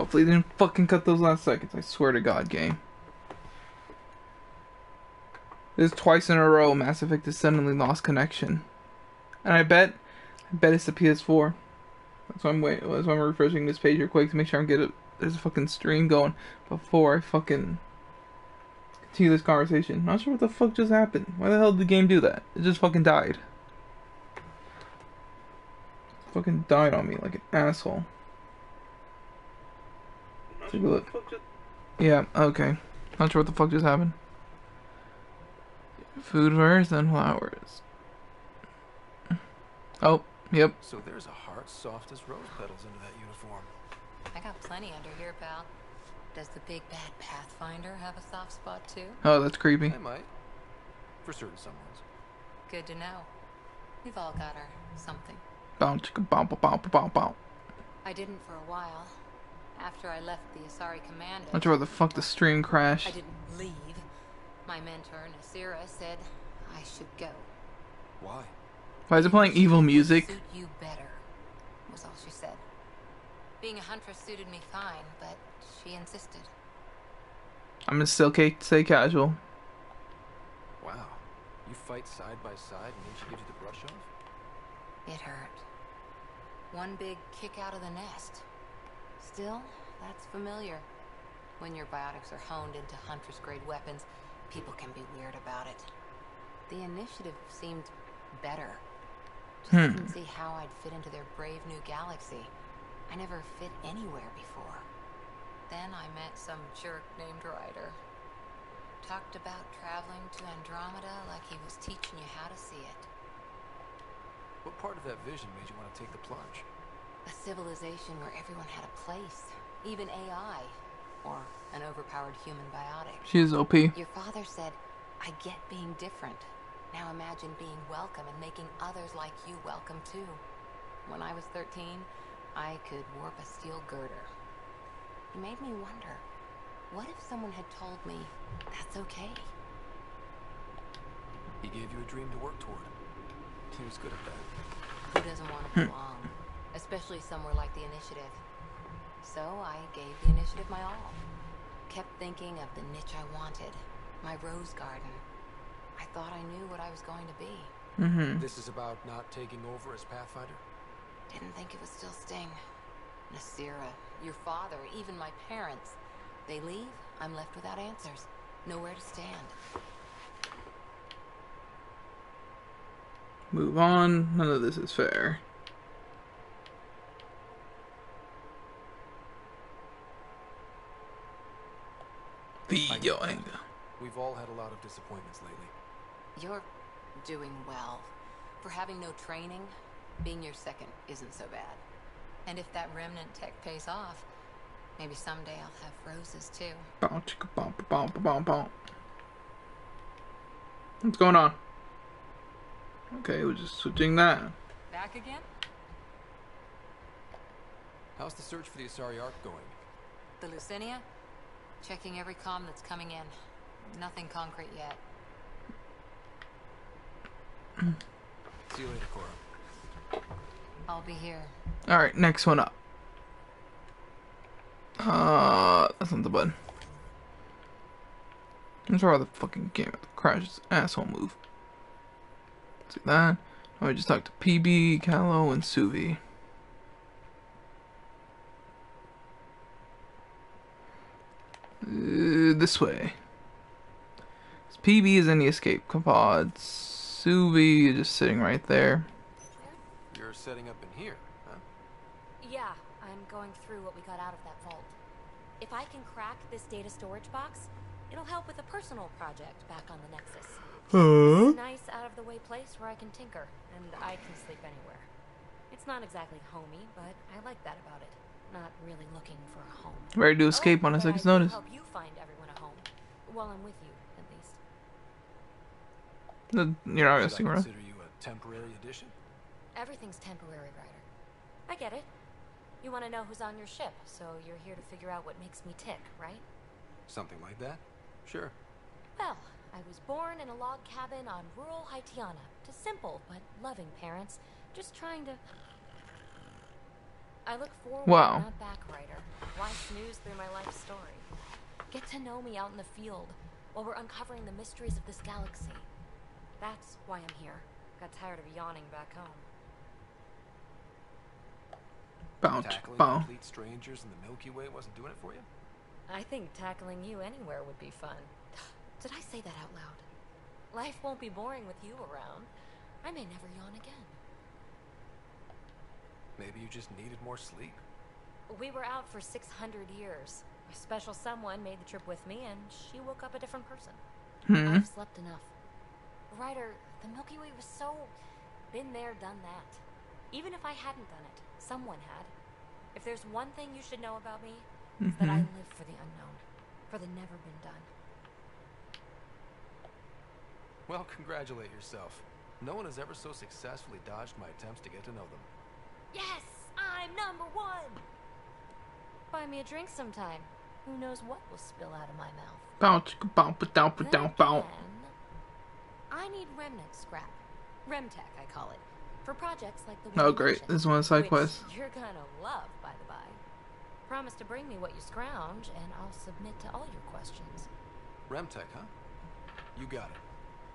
Hopefully they didn't fucking cut those last seconds. I swear to God, game. This is twice in a row Mass Effect has suddenly lost connection. And I bet it's the PS4. That's why that's why I'm refreshing this page real quick to make sure there's a fucking stream going before I fucking continue this conversation. Not sure what the fuck just happened. Why the hell did the game do that? It just fucking died. It fucking died on me like an asshole. Take a look. Yeah, okay. Not sure what the fuck just happened. Food first, then flowers. Oh, yep. So there's a heart soft as rose petals under that uniform. I got plenty under here, pal. Does the big bad Pathfinder have a soft spot too? Oh, that's creepy. I might. For certain someones. Good to know. We've all got our something. Bow chicka bow bow bow bow bow. I didn't for a while. After I left the Asari Commando. Not sure where the fuck the stream crashed. I didn't leave. My mentor, Nasira, said I should go. Why? Why is it playing evil music? Suit you better, was all she said. Being a huntress suited me fine, but she insisted. I'm gonna still stay casual. Wow. You fight side by side and then she gives you the brush off? It hurt. One big kick out of the nest. Still, that's familiar. When your biotics are honed into huntress-grade weapons, people can be weird about it. The initiative seemed better. Just didn't see how I'd fit into their brave new galaxy. I never fit anywhere before. Then I met some jerk named Ryder. Talked about traveling to Andromeda like he was teaching you how to see it. What part of that vision made you want to take the plunge? A civilization where everyone had a place. Even AI. Or an overpowered human biotic. She is OP. Your father said, I get being different. Now imagine being welcome and making others like you welcome too. When I was 13, I could warp a steel girder. It made me wonder, what if someone had told me that's okay? He gave you a dream to work toward. He was good at that. Who doesn't want to belong? Especially somewhere like the Initiative. So I gave the Initiative my all. Kept thinking of the niche I wanted. My rose garden. I thought I knew what I was going to be. This is about not taking over as Pathfinder? Didn't think it would still sting. Nasira, your father, even my parents. They leave, I'm left without answers. Nowhere to stand. Move on. None of this is fair. Video angle. We've all had a lot of disappointments lately. You're doing well. For having no training, being your second isn't so bad. And if that remnant tech pays off, maybe someday I'll have roses too. Bow chicka bow bow bow bow bow. What's going on? Okay, we're just switching that. Back again? How's the search for the Asari Ark going? The Lucinia? Checking every comm that's coming in. Nothing concrete yet. See you later, Cora. I'll be here. Alright, next one up. That's not the button. I'm sorry the fucking game crashes. Asshole move. See that? Now I just talked to PB, Callow, and Suvi. This way. PB is in the escape pod. Suvi is just sitting right there. You're setting up in here, huh? Yeah, I'm going through what we got out of that vault. If I can crack this data storage box, it'll help with a personal project back on the Nexus. It's a nice, out-of-the-way place where I can tinker, and I can sleep anywhere. It's not exactly homey, but I like that about it. Not really looking for a home. Ready to escape on a second's notice. Help you find everyone a home. While I'm with you, at least. You're not gonna Should stick I around. consider you a temporary addition? Everything's temporary, Ryder. I get it. You want to know who's on your ship, so you're here to figure out what makes me tick, right? Something like that? Sure. Well, I was born in a log cabin on rural Haitiana to simple but loving parents, just trying to... I look forward, Wow. not back, writer. Why snooze through my life story? Get to know me out in the field while we're uncovering the mysteries of this galaxy. That's why I'm here. Got tired of yawning back home. Bounce. Tackling Bounce. complete strangers in the Milky Way wasn't doing it for you? I think tackling you anywhere would be fun. Did I say that out loud? Life won't be boring with you around. I may never yawn again. Maybe you just needed more sleep. We were out for 600 years. A special someone made the trip with me, and she woke up a different person. I've slept enough. Ryder, the Milky Way was so... been there, done that. Even if I hadn't done it, someone had. If there's one thing you should know about me, it's that I live for the unknown. For the never been done. Well, congratulate yourself. No one has ever so successfully dodged my attempts to get to know them. Yes! I'm #1! Buy me a drink sometime. Who knows what will spill out of my mouth. Bounce. Bounce. Down. Then Down. Bounce. again, I need remnant scrap. Remtech, I call it. For projects like the one Oh you great, mentioned, this is one of the side which quests. you're gonna love, by the by. Promise to bring me what you scrounge, and I'll submit to all your questions. Remtech, huh? You got it.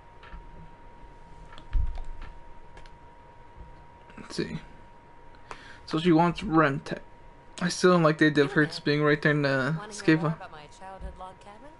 Let's see. So she wants Remtech. I still don't like the idea of her just being right there in the Want to hear more escape. about my childhood log cabin?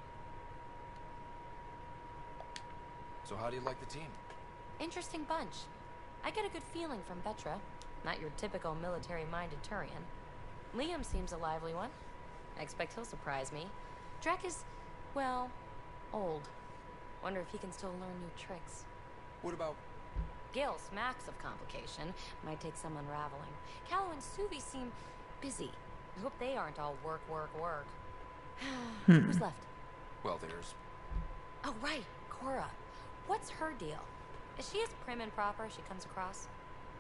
So how do you like the team? Interesting bunch. I get a good feeling from Petra. Not your typical military-minded Turian. Liam seems a lively one. I expect he'll surprise me. Drek is, well, old. Wonder if he can still learn new tricks. What about... Gil smacks of complication. Might take some unraveling. Callow and Suvi seem busy. I hope they aren't all work, work, work. Who's left? Well, there's... Oh, right. Cora. What's her deal? Is she as prim and proper as she comes across?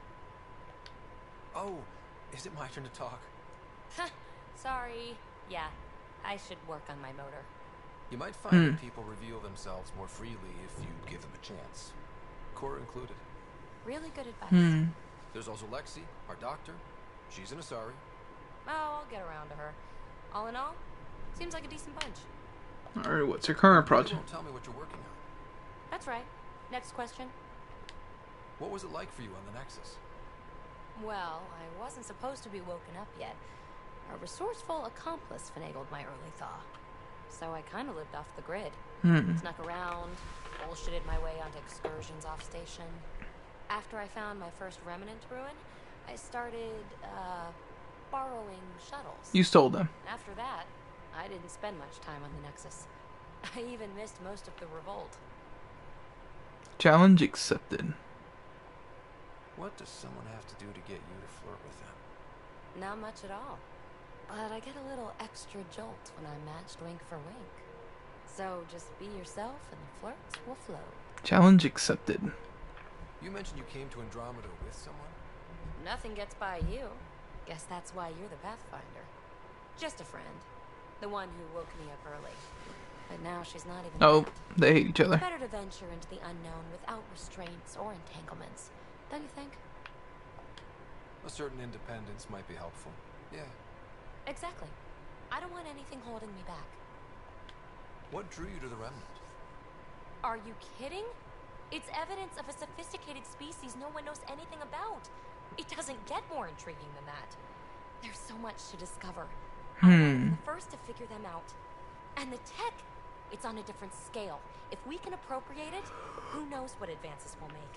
Oh, is it my turn to talk? Sorry. Yeah, I should work on my motor. You might find that people reveal themselves more freely if you give them a chance. Cora included. Really good advice. There's also Lexi, our doctor. She's an Asari. Oh, I'll get around to her. All in all, seems like a decent bunch. Alright, what's her current You project? won't tell me what you're working on. That's right. Next question. What was it like for you on the Nexus? Well, I wasn't supposed to be woken up yet. A resourceful accomplice finagled my early thaw. So I kind of lived off the grid. Snuck around, bullshitted my way onto excursions off station. After I found my first remnant ruin, I started, borrowing shuttles. You stole them. After that, I didn't spend much time on the Nexus. I even missed most of the revolt. Challenge accepted. What does someone have to do to get you to flirt with them? Not much at all. But I get a little extra jolt when I'm matched wink for wink. So just be yourself and the flirts will flow. Challenge accepted. You mentioned you came to Andromeda with someone? Nothing gets by you. Guess that's why you're the Pathfinder. Just a friend. The one who woke me up early. But now she's not even Oh, that. they hate each other. Better to venture into the unknown without restraints or entanglements. Don't you think? A certain independence might be helpful. Yeah. Exactly. I don't want anything holding me back. What drew you to the Remnant? Are you kidding? It's evidence of a sophisticated species no one knows anything about. It doesn't get more intriguing than that. There's so much to discover. I want to be the first to figure them out. And the tech, it's on a different scale. If we can appropriate it, who knows what advances we'll make.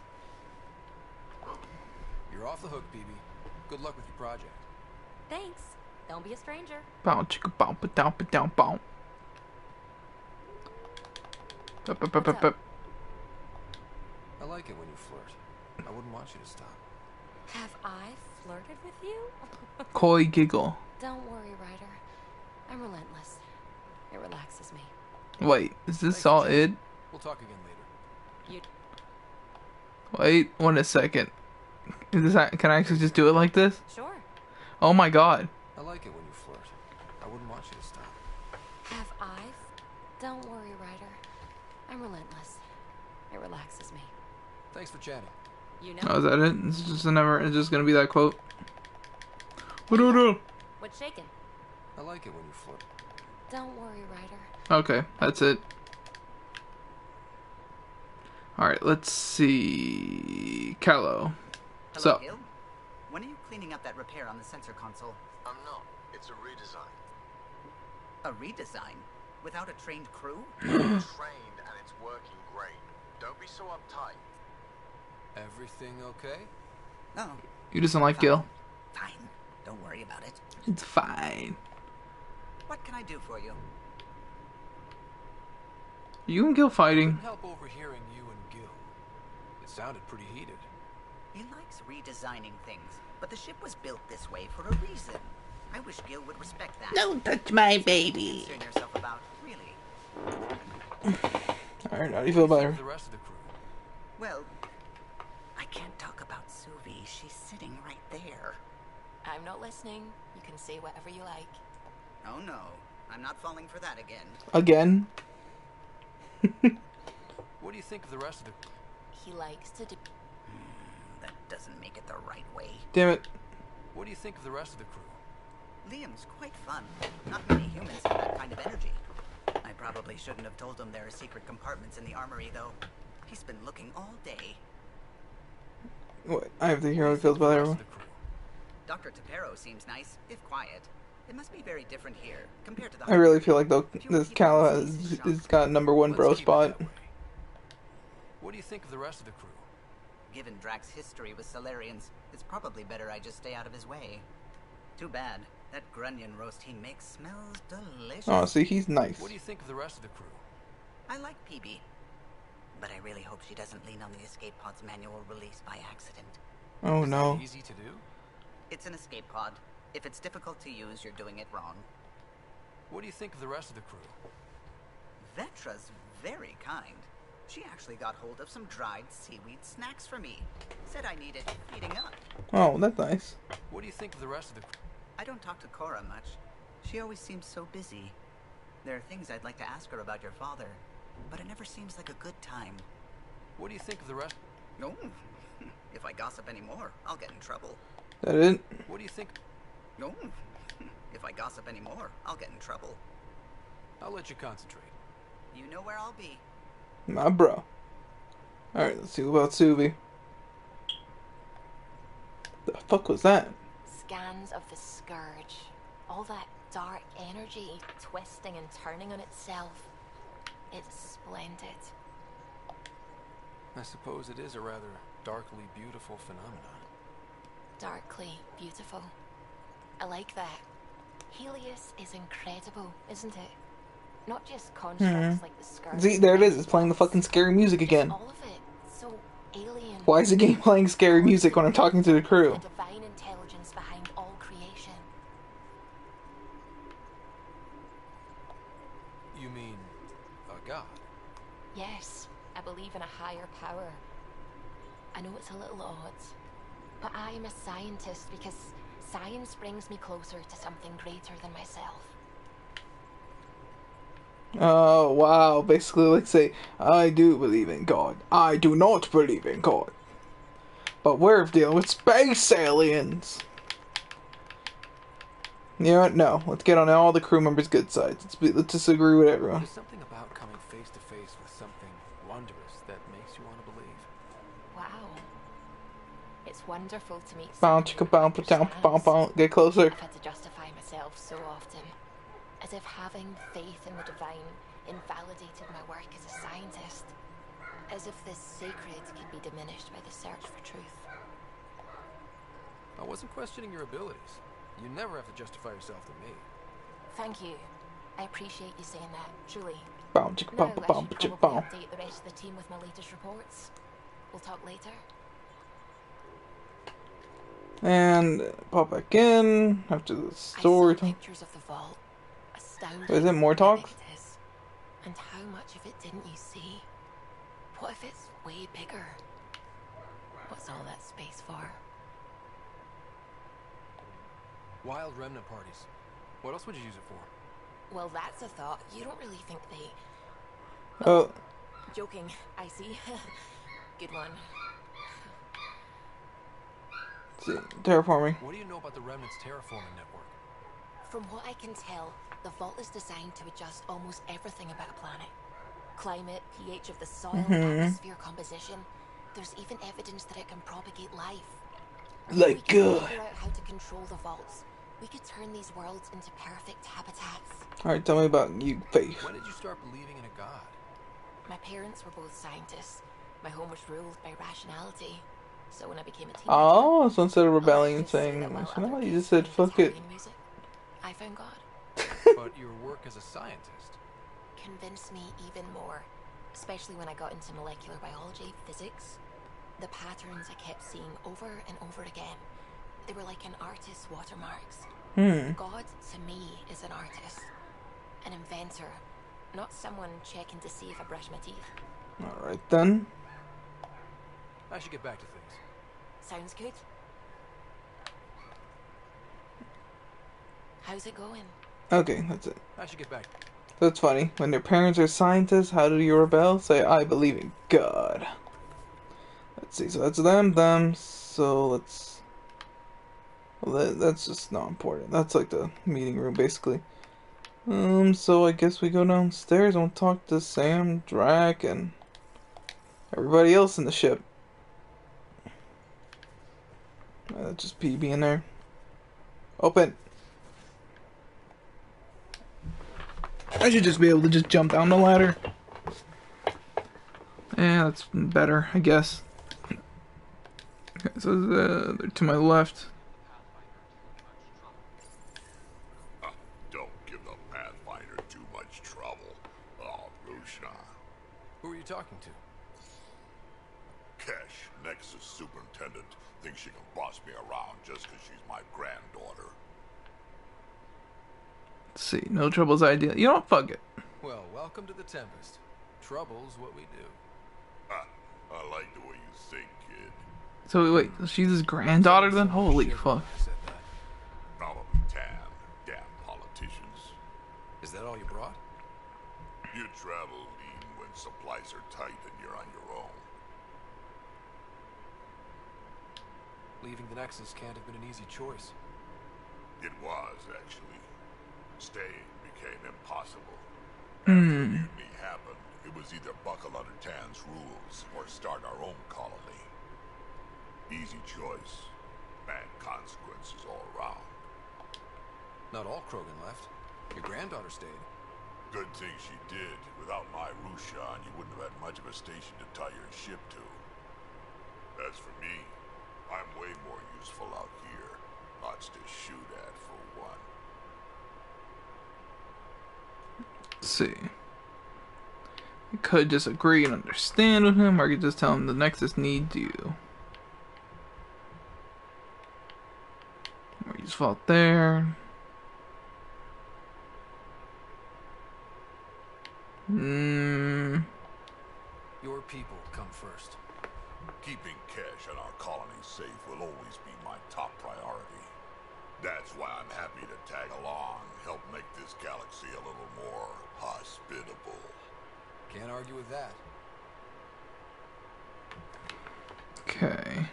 You're off the hook, BB. Good luck with your project. Thanks. Don't be a stranger. Bow, chicka, bow, ba, down, ba, down, bow. Bup, bup, bup, bup, bup. I like it when you flirt. I wouldn't want you to stop. Have I flirted with you? Coy giggle. Don't worry, Ryder. I'm relentless. It relaxes me. Wait, is this all it? We'll talk again later. You... Wait, 1 second. Is this? Can I actually just do it like this? Sure. Oh my god. I like it when you flirt. I wouldn't want you to stop. Have I? Don't worry, Ryder. I'm relentless. It relaxes me. Thanks for chatting. You know. Oh, is that it? It's just gonna be that quote. What's shaking? I like it when you flirt. Don't worry, Ryder. Okay, that's it. Alright, let's see. Callow. Hello, So, Gil. When are you cleaning up that repair on the sensor console? No. It's a redesign. A redesign? Without a trained crew? Trained and it's working great. Don't be so uptight. Everything okay? Oh, you doesn't like Gil? fine. Don't worry about it. It's fine. What can I do for you? You and Gil fighting? Couldn't help overhearing you and Gil. It sounded pretty heated. He likes redesigning things, but the ship was built this way for a reason. I wish Gil would respect that. Don't touch my baby. Concern yourself about, really. Alright, how do you feel about her? The rest of the crew. Well, I can't talk about Suvi. She's sitting right there. I'm not listening. You can say whatever you like. Oh no, I'm not falling for that again. Again? What do you think of the rest of the crew? He likes to do. That doesn't make it the right way. Damn it. What do you think of the rest of the crew? Liam's quite fun. Not many humans have that kind of energy. I probably shouldn't have told him there are secret compartments in the armory, though. He's been looking all day. What? I have to hear how he feels about everyone. Dr. Tapero seems nice, if quiet. It must be very different here, compared to the... I really feel like though this Callow has got #1 bro spot. What do you think of the rest of the crew? Given Drax's history with Solarians, it's probably better I just stay out of his way. Too bad. That grunion roast he makes smells delicious. Oh, see, he's nice. What do you think of the rest of the crew? I like PB. But I really hope she doesn't lean on the escape pod's manual release by accident. Oh Is no. that easy to do? It's an escape pod. If it's difficult to use, you're doing it wrong. What do you think of the rest of the crew? Vetra's very kind. She actually got hold of some dried seaweed snacks for me. Said I needed feeding up. Oh, that's nice. What do you think of the rest of the crew? I don't talk to Cora much. She always seems so busy. There are things I'd like to ask her about your father, but it never seems like a good time. What do you think of the rest? No. If I gossip anymore, I'll get in trouble. That it? What do you think? No. If I gossip anymore, I'll get in trouble. I'll let you concentrate. You know where I'll be. My bro. Alright, let's see about Suvi. The fuck was that? Scans of the Scourge. All that dark energy twisting and turning on itself. It's splendid. I suppose it is a rather darkly beautiful phenomenon. Darkly beautiful. I like that. Helios is incredible, isn't it? Not just constructs like the Scourge. See, there it is. It's playing the fucking scary music again. All of it. So alien. Why is the game playing scary music when I'm talking to the crew? The divine intelligence behind all creation. You mean a god? Yes, I believe in a higher power. I know it's a little odd, but I am a scientist because science brings me closer to something greater than myself. Oh, wow. Basically, like say, I do believe in God. I do not believe in God. But we're dealing with space aliens. You know what? No. Let's get on all the crew members' good sides. Let's disagree with everyone. There's something about coming face to face with something wondrous that makes you want to believe. Wow. It's wonderful to meet Bow, chicka, bow, pa-tow, bow, bow. Get closer. I've had to justify myself so often. As if having faith in the divine invalidated my work as a scientist. As if this sacred could be diminished by the search for truth. I wasn't questioning your abilities. You never have to justify yourself to me. Thank you. I appreciate you saying that, truly. Bow, chicka, Now bow, I bow, should chicka, probably bow. update the rest of the team with my latest reports. We'll talk later. And pop back in after the story I saw time. pictures of the vault. Astounding. Is it more how big talks? it is. And how much of it didn't you see? What if it's way bigger? What's all that space for? Wild remnant parties. What else would you use it for? Well, that's a thought. You don't really think they... Oh, Joking, I see. Good one. Let's see, terraforming. What do you know about the Remnant's terraforming network? From what I can tell, the vault is designed to adjust almost everything about a planet. Climate, pH of the soil, atmosphere composition. There's even evidence that it can propagate life. If we Like can God. figure out how to control the vaults, we could turn these worlds into perfect habitats. Alright, tell me about you, Faith. When did you start believing in a god? My parents were both scientists. My home was ruled by rationality. So when I became a teenager, Oh, so instead of rebelling and let's just say saying, that while you know, other you kids just said, played fuck it. Italian music, I found God. But your work as a scientist. Convinced me even more, especially when I got into molecular biology, physics. The patterns I kept seeing over and over again, they were like an artist's watermarks. God, to me, is an artist, an inventor, not someone checking to see if I brush my teeth. Alright then. I should get back to things. Sounds good. How's it going? Okay, that's it. I should get back. That's funny. When their parents are scientists, how do you rebel? Say, I believe in God. Let's see, so that's them. So let's... Well, that's just not important. That's like the meeting room, basically. So I guess we go downstairs and we'll talk to Sam, Drac, and everybody else in the ship. Just PB in there. Open. I should just be able to just jump down the ladder. Yeah, that's better, I guess. Okay, so they're to my left. Don't give the Pathfinder too much trouble. Oh, Rusha. Who are you talking to? Kesh, Nexus Superintendent, thinks she can boss me around just because she's my granddaughter. Let's see, no trouble's ideal. You know, fuck it. Well, welcome to the Tempest. Trouble's what we do. I like the way you think, kid. So wait, she's his granddaughter then? Holy fuck. I said that. Probably tan. Damn politicians. Is that all you brought? You travel lean when supplies are tight and you're on your own. Leaving the Nexus can't have been an easy choice. It was, actually. Staying became impossible. After the mutiny happened, it was either buckle under Tan's rules or start our own colony. Easy choice. Bad consequences all around. Not all Krogan left. Your granddaughter stayed. Good thing she did. Without my Rushan, you wouldn't have had much of a station to tie your ship to. As for me, I'm way more useful out here. Lots to shoot at, for one. Let's see. I could just agree and understand with him, or I could just tell him the Nexus needs you. More useful out there. Your people come first. Keeping Kesh and our colony safe will always be my top priority. That's why I'm happy to tag along, help make this galaxy a little more hospitable. Can't argue with that. Okay.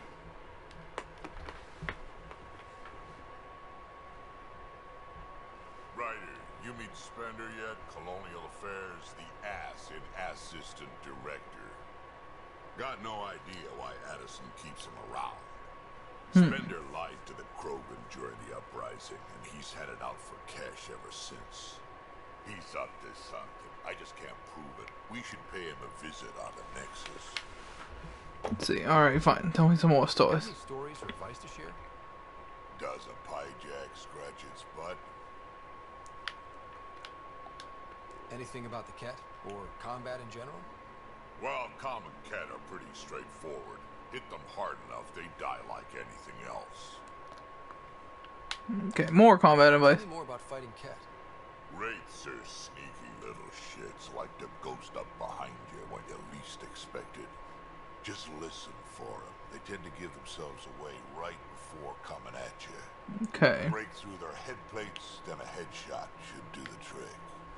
Ryder, you meet Spender yet? Colonial Affairs, the ass in Assistant Director. Got no idea why Addison keeps him around. Spender lied to the Krogan during the uprising, and he's headed out for Kesh ever since. He's up to something. I just can't prove it. We should pay him a visit on the Nexus. Let's see. Alright, fine. Tell me some more stories. Any stories or advice to share? Does a pyjak scratch its butt? Anything about the Ket or combat in general? Well, common Ket are pretty straightforward. Hit them hard enough, they die like anything else. Okay, more combat advice. Tell me more about fighting Ket. Wraiths are sneaky little shits, like to ghost up behind you when you least expect it. Just listen for them. They tend to give themselves away right before coming at you. Okay. Break through their head plates, then a headshot should do the trick.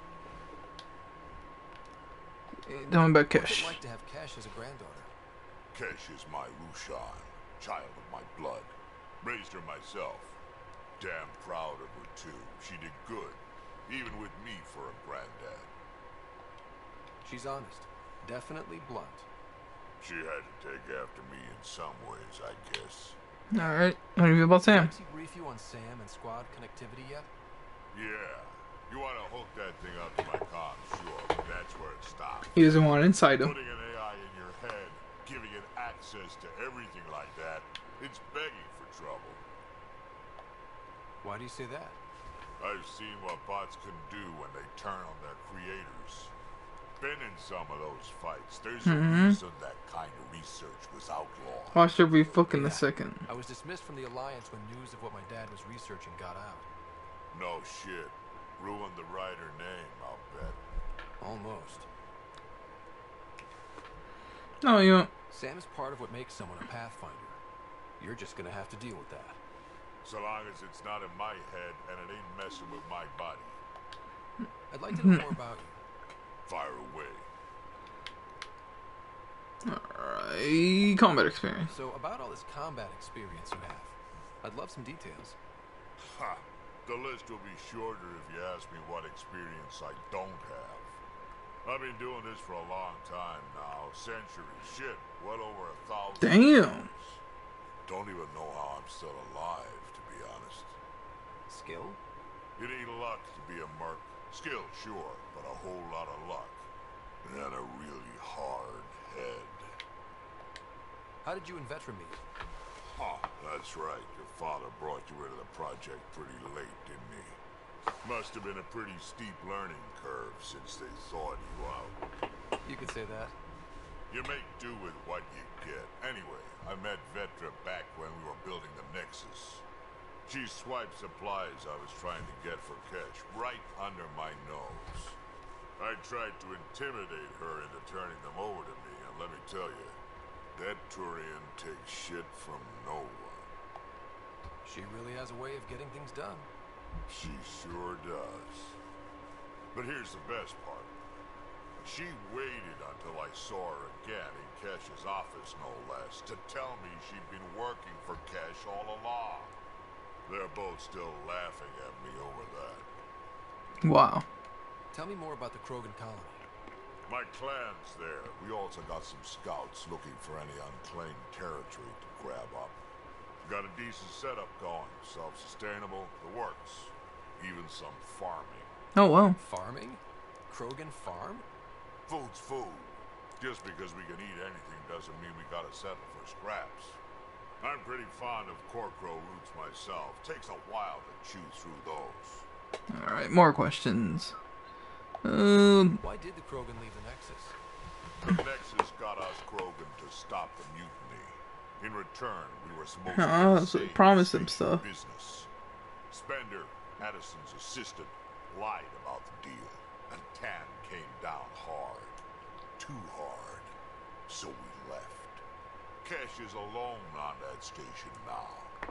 Tell me about What's Kesh. it like to have Kesh as a granddaughter? Kesh is my Rushan, child of my blood. Raised her myself. Damn proud of her, too. She did good. Even with me for a granddad. She's honest. Definitely blunt. She had to take after me in some ways, I guess. Alright, how do you feel about Sam? Did he brief you on Sam and squad connectivity yet? Yeah. You want to hook that thing up to my comms, sure, but that's where it stops. He doesn't want to inside him. Putting an AI in your head, giving it access to everything like that, it's begging for trouble. Why do you say that? I've seen what bots can do when they turn on their creators. Been in some of those fights. There's a reason that kind of research was outlawed. Watch every fucking the second. I was dismissed from the Alliance when news of what my dad was researching got out. No shit. Ruined the writer name, I'll bet. Almost. No, you won't. Sam is part of what makes someone a Pathfinder. You're just gonna have to deal with that. So long as it's not in my head and it ain't messing with my body. I'd like to know more about you. Fire away. Alright, combat experience. So, about all this combat experience you have, I'd love some details. Ha! The list will be shorter if you ask me what experience I don't have. I've been doing this for a long time now. Centuries. Shit, well over 1,000 Damn. years. Don't even know how I'm still alive, to be honest. Skill? You need luck to be a merc. Skill, sure, but a whole lot of luck. And a really hard head. How did you and Vetra meet? Huh, that's right. Your father brought you into the project pretty late, didn't he? Must have been a pretty steep learning curve since they thawed you out. You could say that. You make do with what you get. Anyway, I met Vetra back when we were building the Nexus. She swiped supplies I was trying to get for cash right under my nose. I tried to intimidate her into turning them over to me, and let me tell you, that Turian takes shit from no one. She really has a way of getting things done. She sure does. But here's the best part. She waited until I saw her again in Cash's office, no less, to tell me she'd been working for Cash all along. They're both still laughing at me over that. Wow. Tell me more about the Krogan colony. My clan's there. We also got some scouts looking for any unclaimed territory to grab up. Got a decent setup going. Self-sustainable, the works. Even some farming. Oh, wow. Farming? Krogan farm? Food's food. Just because we can eat anything doesn't mean we gotta settle for scraps. I'm pretty fond of Corcro roots myself. Takes a while to chew through those. Alright, more questions. Why did the Krogan leave the Nexus? The Nexus got us Krogan to stop the mutiny. In return, we were supposed to So save promise him the stuff. business. Spender, Addison's assistant, lied about the deal, and Tan came down hard. Too hard. So we left. Cash is alone on that station now.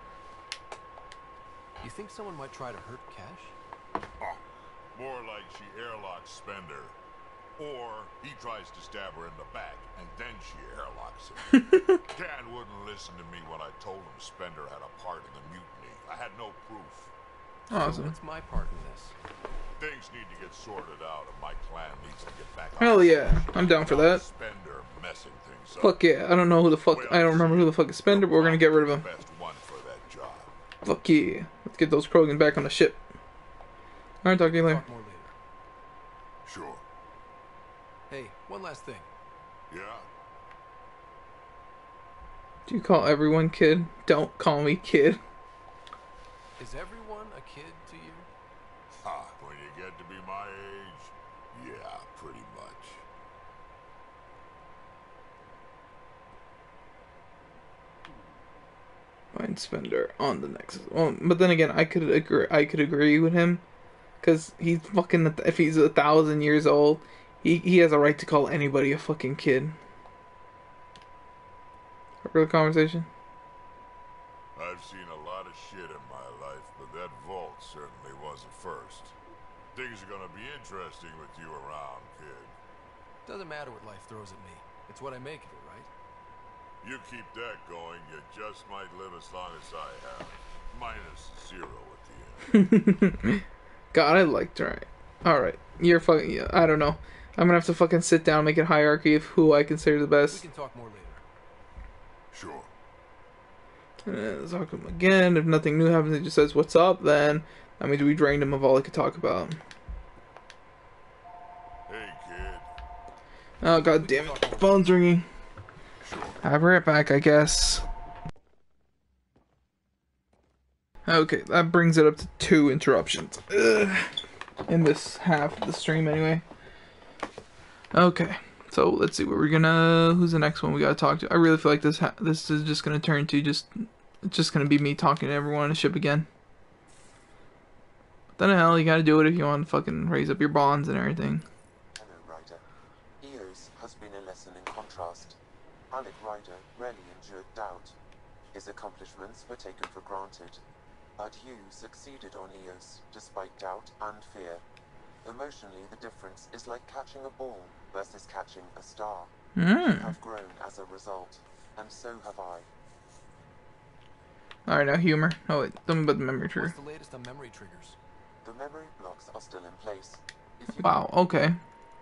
You think someone might try to hurt Cash? Oh, more like she airlocks Spender. Or he tries to stab her in the back, and then she airlocks him. Dan wouldn't listen to me when I told him Spender had a part in the mutiny. I had no proof. So Awesome. what's my part in this? Things need to get sorted out, and my clan needs to get back on. Hell yeah, I'm down for that. Spender messing things up. Fuck yeah, I don't know who the fuck, I don't remember who the fuck is Spender, but we're gonna get rid of him. Best one for that job. Fuck yeah. Let's get those Krogan back on the ship. Alright, talk to you later. Talk more later. Sure. Hey, one last thing. Yeah? Do you call everyone kid? Don't call me kid. Is everyone a kid to you? Ha, when you get to be my age, yeah, pretty much. Find Spender on the Nexus. Well, but then again, I could agree with him, because he's fucking, if he's 1,000 years old, he has a right to call anybody a fucking kid. Real conversation. I've seen a lot of shit in my life, but that vault certainly was a first. Things are gonna be interesting with you around, kid. Doesn't matter what life throws at me. It's what I make of it, right? You keep that going, you just might live as long as I have. -0 at the end. God, I liked her. Alright. You're fucking... Yeah, I don't know. I'm gonna have to fucking sit down and make a hierarchy of who I consider the We best. can talk more later. Sure. Let's talk to him again. If nothing new happens, he just says, "What's up?" Then that means we drained him of all I could talk about. Hey, kid. Oh, god damn it. Phone's ringing. Sure. I'll be right back, I guess. Okay, that brings it up to 2 interruptions. Ugh. In this half of the stream, anyway. Okay, so let's see what we're gonna... Who's the next one we gotta talk to? I really feel like this is just gonna turn to it's just gonna be me talking to everyone on the ship again. But then the hell, you gotta do it if you want to fucking raise up your bonds and everything. Hello, Ryder. Eos has been a lesson in contrast. Alec Ryder rarely endured doubt. His accomplishments were taken for granted. But you succeeded on Eos, despite doubt and fear. Emotionally, the difference is like catching a ball versus catching a star. You have grown as a result, and so have I. Alright, now humor. Oh wait, tell me about the memory trigger. What's the latest on memory triggers? The memory blocks are still in place. If you Wow, okay.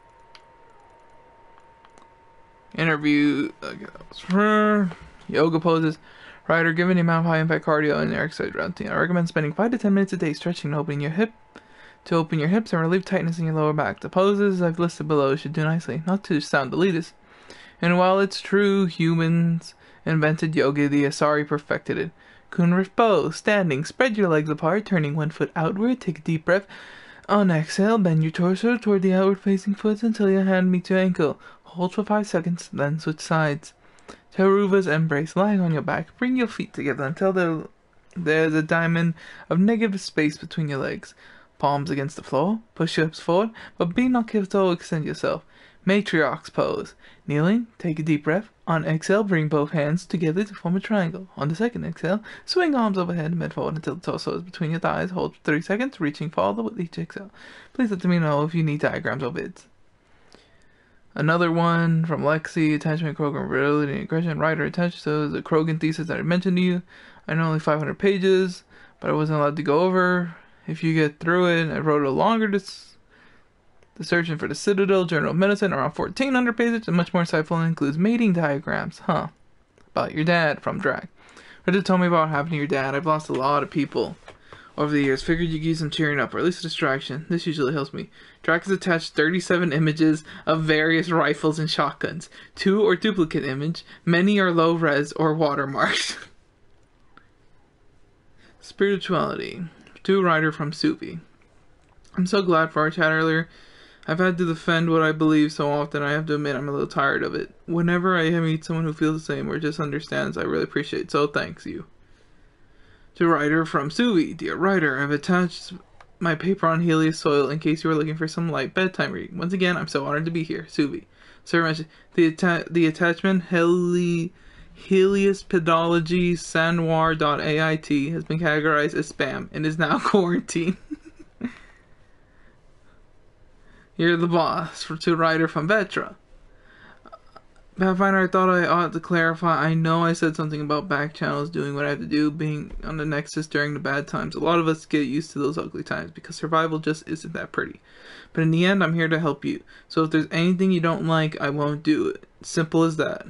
Interview. Okay, that was her. Yoga poses. Ryder, given the amount of high impact cardio and your exercise routine, I recommend spending 5 to 10 minutes a day stretching and opening your hips and relieve tightness in your lower back. The poses I've listed below should do nicely, not to sound elitist. And while it's true humans invented yoga, the Asari perfected it. Kunriff bow, standing, spread your legs apart, turning one foot outward, take a deep breath. On exhale, bend your torso toward the outward facing foot until your hand meets your ankle. Hold for 5 seconds, then switch sides. Taruva's embrace, lying on your back. Bring your feet together until there's a diamond of negative space between your legs. Palms against the floor. Push your hips forward, but be not careful to extend yourself. Matriarch's pose. Kneeling, take a deep breath. On exhale, bring both hands together to form a triangle. On the second exhale, swing arms overhead and bend forward until the torso is between your thighs. Hold for 3 seconds, reaching farther with each exhale. Please let me know if you need diagrams or vids. Another one from Lexi, attachment, programmability, and aggression. Ryder attached to the Krogan thesis that I mentioned to you. I know only 500 pages, but I wasn't allowed to go over. If you get through it, I wrote a longer The Searching for the Citadel, Journal of Medicine, around 1,400 pages, and much more insightful, and includes mating diagrams. About your dad from Drag. Reddit told me about what happened to your dad. I've lost a lot of people over the years. Figured you could use some cheering up, or at least a distraction. This usually helps me. Drac has attached 37 images of various rifles and shotguns. 2 or duplicate image. Many are low res or watermarked. Spirituality. To Ryder from Suvi. I'm so glad for our chat earlier. I've had to defend what I believe so often, I have to admit I'm a little tired of it. Whenever I meet someone who feels the same or just understands, I really appreciate it. So thanks you. To Ryder from Suvi. Dear Ryder, I've attached my paper on Helios soil in case you are looking for some light bedtime reading. Once again, I'm so honored to be here. Suvi. Sir mentioned the attachment Heliospedology Sanwar.ait has been categorized as spam and is now quarantined. You're the boss. To Ryder from Vetra. Pathfinder, I thought I ought to clarify. I know I said something about back channels doing what I have to do, being on the Nexus during the bad times. A lot of us get used to those ugly times because survival just isn't that pretty. But in the end, I'm here to help you. So if there's anything you don't like, I won't do it. Simple as that.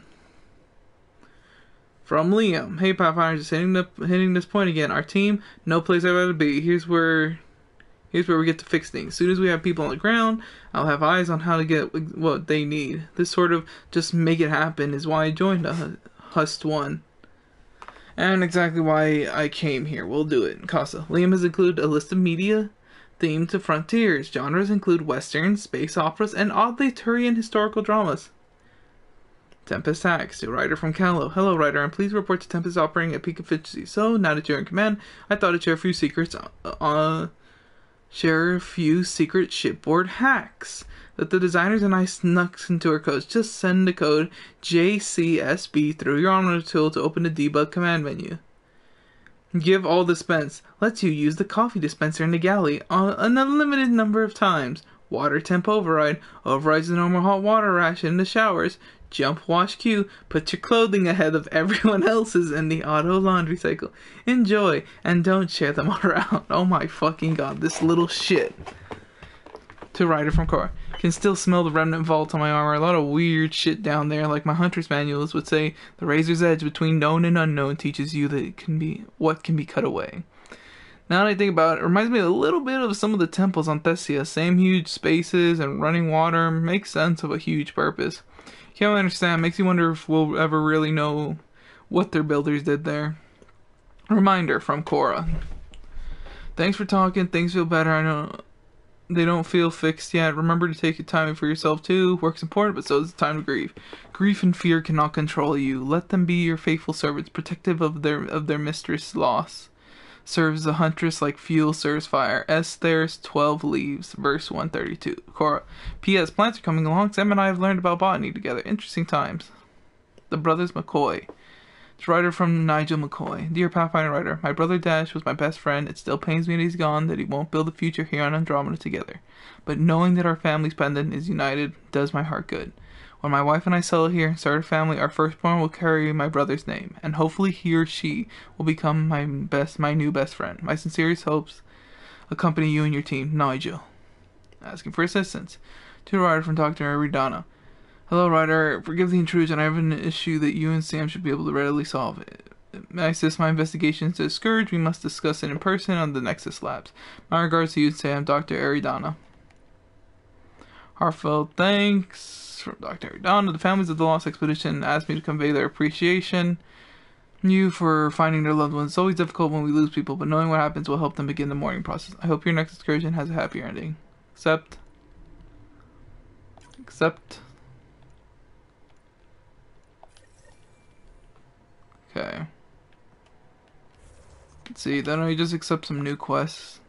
From Liam. Hey Pathfinder, just hitting this point again. Our team, no place I'd rather be. Here's where we get to fix things. As soon as we have people on the ground, I'll have eyes on how to get what they need. This sort of just make it happen is why I joined Hust 1. And exactly why I came here. We'll do it. Casa. Liam has included a list of media themed to frontiers. Genres include westerns, space operas, and oddly Turian historical dramas. Tempest Hacks. To Ryder from Callow. Hello Ryder, I'm pleased to report to Tempest operating at peak efficiency. So, now that you're in command, I thought I'd share a few secrets share a few secret shipboard hacks that the designers and I snuck into our codes. Just send the code JCSB through your Omnibus tool to open the debug command menu. Give all dispense lets you use the coffee dispenser in the galley on an unlimited number of times. Water temp override overrides the normal hot water ration in the showers. Jump wash queue. Put your clothing ahead of everyone else's in the auto laundry cycle. Enjoy and don't share them around. Oh my fucking god, this little shit. To Ryder from Cora. Can still smell the remnant vault on my armor. A lot of weird shit down there. Like my hunter's manuals would say, the razor's edge between known and unknown teaches you that it can be what can be cut away. Now that I think about it, it reminds me a little bit of some of the temples on Thessia. Same huge spaces and running water. Makes sense of a huge purpose. Can't really understand. Makes you wonder if we'll ever really know what their builders did there. Reminder from Cora. Thanks for talking. Things feel better. I know they don't feel fixed yet. Remember to take your time for yourself too. Work's important, but so is the time to grieve. Grief and fear cannot control you. Let them be your faithful servants, protective of their mistress' loss. Serves a huntress like fuel serves fire. Esther's 12 Leaves, verse 132. Cora. P.S. Plants are coming along. Sam and I have learned about botany together. Interesting times. The Brothers McCoy. It's a writer from Nigel McCoy. Dear Pathfinder writer, my brother Dash was my best friend. It still pains me that he's gone, that he won't build a future here on Andromeda together. But knowing that our family's pendant is united does my heart good. When my wife and I settle here and start a family, our firstborn will carry my brother's name, and hopefully he or she will become my new best friend. My sincerest hopes accompany you and your team, Nigel. Asking for assistance. To the writer from Dr. Aridana. Hello, writer. Forgive the intrusion. I have an issue that you and Sam should be able to readily solve. May I assist my investigations to Scourge? We must discuss it in person on the Nexus Labs. My regards to you and Sam, Dr. Aridana. Heartfelt thanks from Dr. Aridana. The families of the Lost Expedition asked me to convey their appreciation you for finding their loved ones. It's always difficult when we lose people, but knowing what happens will help them begin the mourning process. I hope your next excursion has a happier ending. Accept. Okay. Let's see, then I just accept some new quests.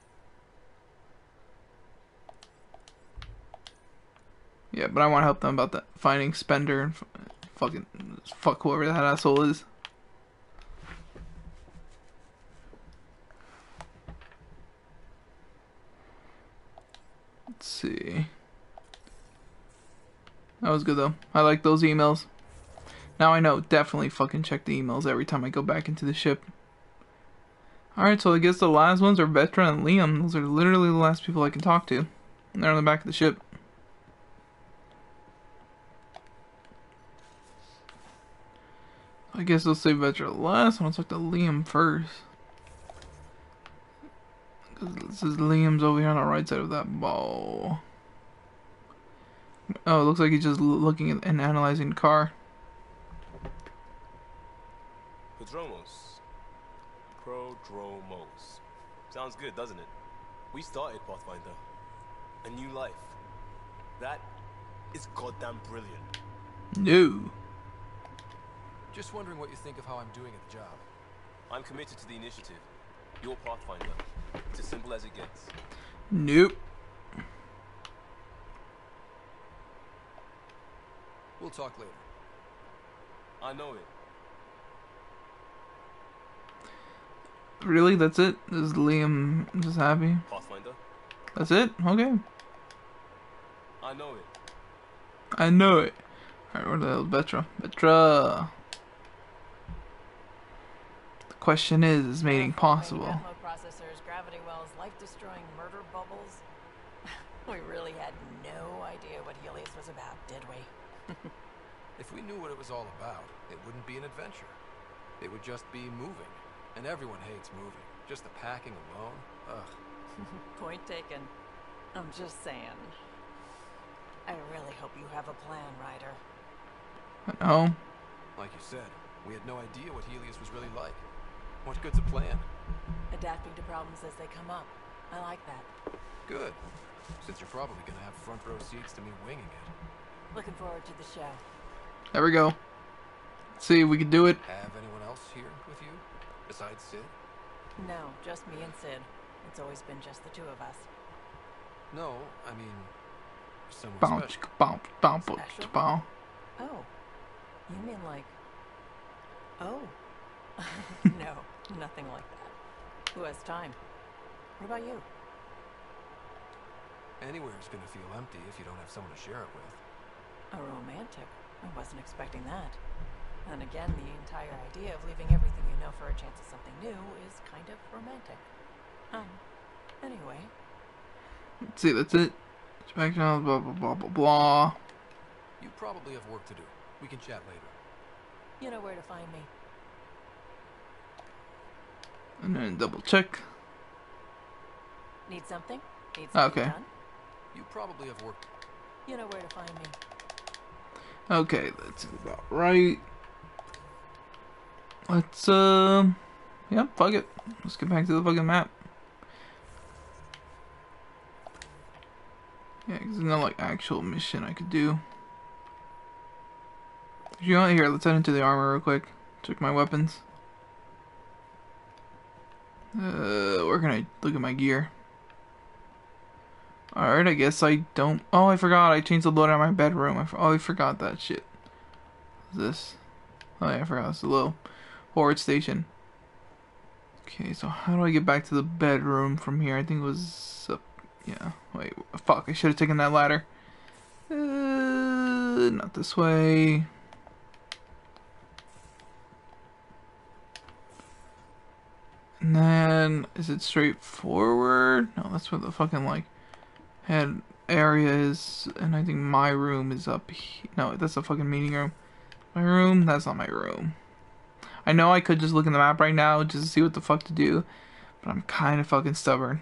Yeah, but I want to help them about that finding Spender and fuck whoever that asshole is. Let's see. That was good though. I like those emails. Now I know, definitely fucking check the emails every time I go back into the ship. Alright, so I guess the last ones are Vetra and Liam. Those are literally the last people I can talk to. And they're on the back of the ship. I guess I'll say Vetra last. I want to talk to Liam first. Because this is Liam's over here on the right side of that ball. Oh, it looks like he's just looking at and analyzing the car. Prodromos. Sounds good, doesn't it? We started Pathfinder. A new life. That is goddamn brilliant. No. Just wondering what you think of how I'm doing at the job. I'm committed to the initiative. You're Pathfinder. It's as simple as it gets. Nope. We'll talk later. I know it. Really? That's it? Is Liam just happy? Pathfinder? That's it? Okay. I know it. I know it. Alright, where the hell is Vetra? Vetra! The question is mating possible? Atmo processors, gravity wells, life-destroying murder bubbles. We really had no idea what Helios was about, did we? If we knew what it was all about, it wouldn't be an adventure. It would just be moving. And everyone hates moving. Just the packing alone. Ugh. Point taken. I'm just saying. I really hope you have a plan, Ryder. I know. Like you said, we had no idea what Helios was really like. What good's a plan? Adapting to problems as they come up. I like that. Good. Since you're probably gonna have front row seats to me winging it. Looking forward to the show. There we go. Let's see if we can do it. Have anyone else here with you? Besides Sid? No, just me and Sid. It's always been just the two of us. No, I mean, someone Bounce, special. bounce, Special? bounce. Oh. You mean like... Oh. No, nothing like that. Who has time? What about you? Anywhere's gonna feel empty if you don't have someone to share it with. A romantic. I wasn't expecting that. And again, the entire idea of leaving everything you know for a chance at something new is kind of romantic. Anyway. Let's see, that's it. Inspection, blah, blah, blah, blah, blah. You probably have work to do. We can chat later. You know where to find me. And then double check. Need something? Need something done? You probably have work. You know where to find me. Okay, that's about right. Let's, yeah, fuck it. Let's get back to the fucking map. Yeah, because there's no, like, actual mission I could do. If you want, here, let's head into the armor real quick. Check my weapons. Where can I look at my gear? Alright, I guess I don't... Oh, I forgot. I changed the loadout in my bedroom. I forgot that shit. What's this? Oh, yeah, I forgot. It's a little forward station. Okay, so how do I get back to the bedroom from here? I think it was up... Yeah. Wait, fuck. I should have taken that ladder. Not this way. And then... Is it straight forward? No, that's where the fucking, like... head area is, and I think my room is up here. No, that's a fucking meeting room. My room? That's not my room. I know I could just look in the map right now just to see what the fuck to do, but I'm kind of fucking stubborn.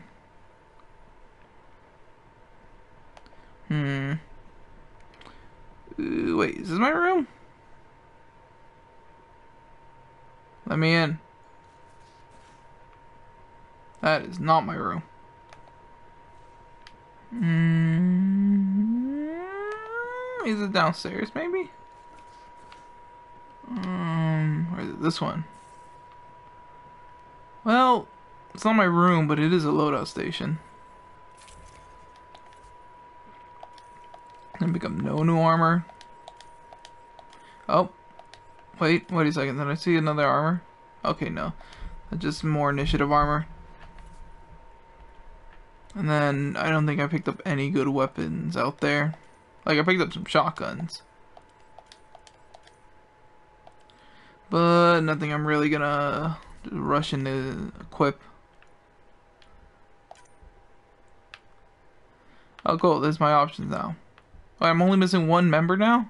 Wait, is this my room? Let me in. That is not my room. Is it downstairs, maybe? Or is it this one? Well, it's not my room, but it is a loadout station. And pick up no new armor. Oh, wait a second. Did I see another armor? Okay, no. That's just more initiative armor. And then, I don't think I picked up any good weapons out there. Like, I picked up some shotguns. But nothing I'm really gonna rush in to equip. Oh, cool. There's my options now. Oh, I'm only missing one member now?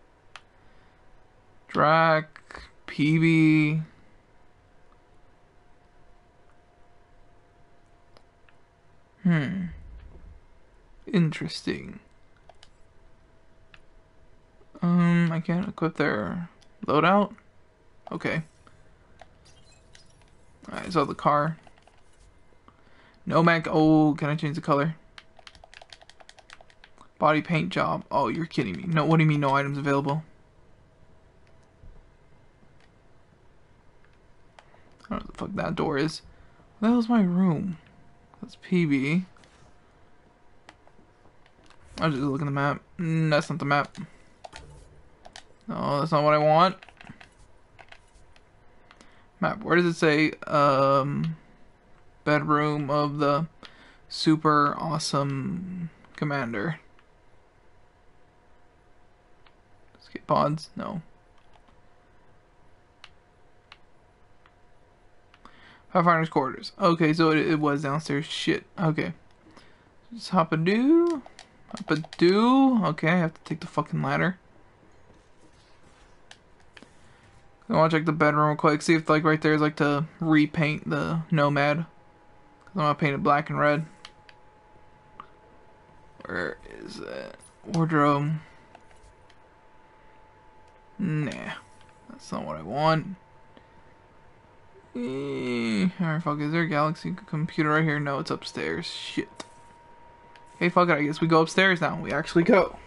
Drac, PB... Interesting. I can't equip their loadout? Okay. Alright, so the car. Nomad. Oh, can I change the color? Body paint job. Oh, you're kidding me. No, what do you mean no items available? I don't know what the fuck that door is. What the hell's my room? That's PB. I'll just look at the map. That's not the map. No, that's not what I want. Map. Where does it say? Bedroom of the super awesome commander. Escape pods? No. Firefighter's quarters. Okay, so it was downstairs. Shit. Okay. Just hop a do. Hop a do. Okay, I have to take the fucking ladder. I want to check the bedroom real quick. See if, like, right there is, like, to repaint the Nomad. Because I want to paint it black and red. Where is that? Wardrobe. Nah. That's not what I want. Alright, fuck. Is there a Galaxy computer right here? No, it's upstairs. Shit. Hey, fuck it. I guess we go upstairs now. We actually go.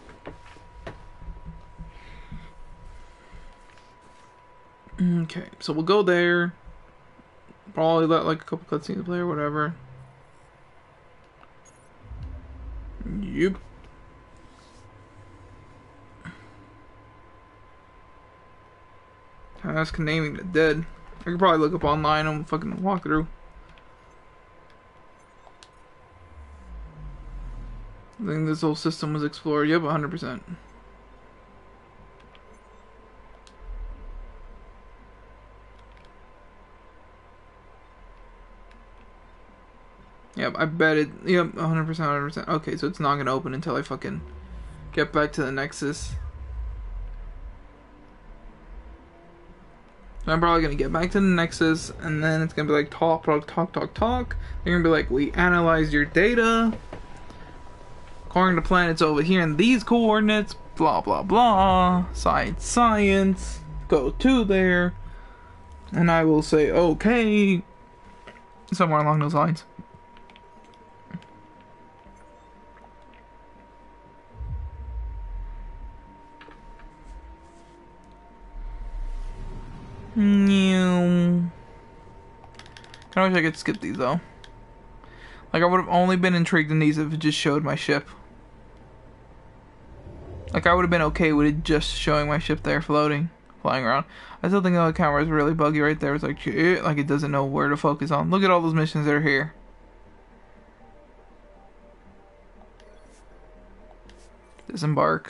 Okay, so we'll go there. Probably let like a couple cutscenes play or whatever. Yep. Task naming the dead. I could probably look up online and fucking walk through. I think this whole system was explored. Yep, 100%. I bet it. Yep, 100%, 100%. Okay, so it's not gonna open until I fucking get back to the Nexus. I'm probably gonna get back to the Nexus, and then it's gonna be like talk. They're gonna be like, we analyzed your data. According to planets over here in these coordinates, blah blah blah. Science. Go to there, and I will say okay. Somewhere along those lines. Kinda wish I could skip these though. Like, I would have only been intrigued in these if it just showed my ship. Like, I would have been okay with it just showing my ship there floating, flying around. I still think the camera is really buggy right there. It's like it doesn't know where to focus on. Look at all those missions that are here. Disembark.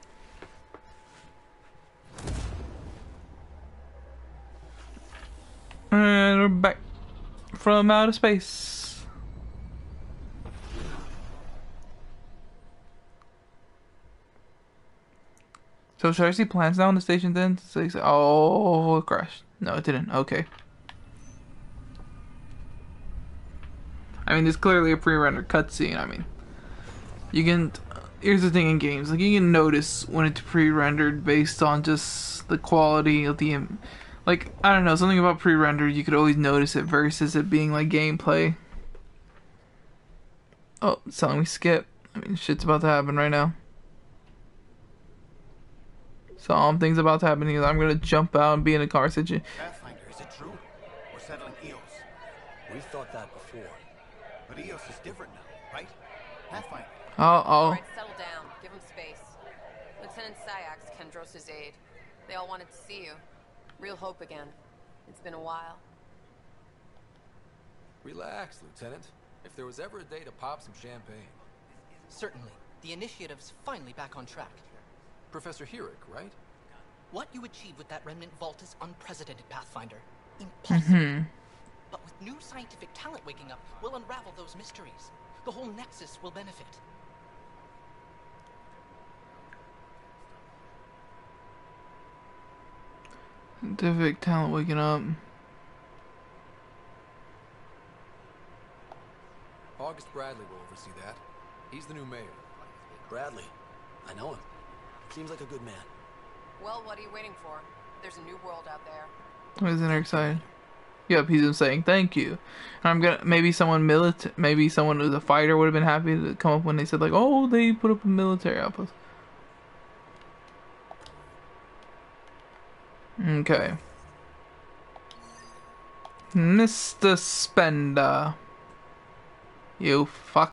And we're back from outer space. So should I see plans now on the station then? Oh, it crashed. No, it didn't. Okay. I mean, there's clearly a pre-rendered cutscene. I mean, you can... Here's the thing in games. Like, you can notice when it's pre-rendered based on just the quality of the... Like, I don't know, something about pre-rendered, you could always notice it versus it being like gameplay. Oh, it's telling me skip. I mean, shit's about to happen right now. Something's about to happen here. I'm gonna jump out and be in a car situation. Pathfinder, is it true? We're settling Eos. We thought that before. But Eos is different now, right? Pathfinder. Alright, settle down. Give him space. Lieutenant Syax, Kendros' aide. They all wanted to see you. Real hope again. It's been a while. Relax, Lieutenant. If there was ever a day to pop some champagne. Certainly. The initiative's finally back on track. Professor Herrick, right? What you achieved with that remnant vault is unprecedented, Pathfinder. Impossible. But with new scientific talent waking up, we'll unravel those mysteries. The whole Nexus will benefit. Scientific talent waking up. August Bradley will oversee that. He's the new mayor. Bradley. I know him. Seems like a good man. Well, what are you waiting for? There's a new world out there. Isn't it exciting? Yep, he's been saying thank you. And I'm gonna maybe someone who's a fighter would have been happy to come up when they said like, oh, they put up a military outpost. Okay. Mr. Spender. You fuck.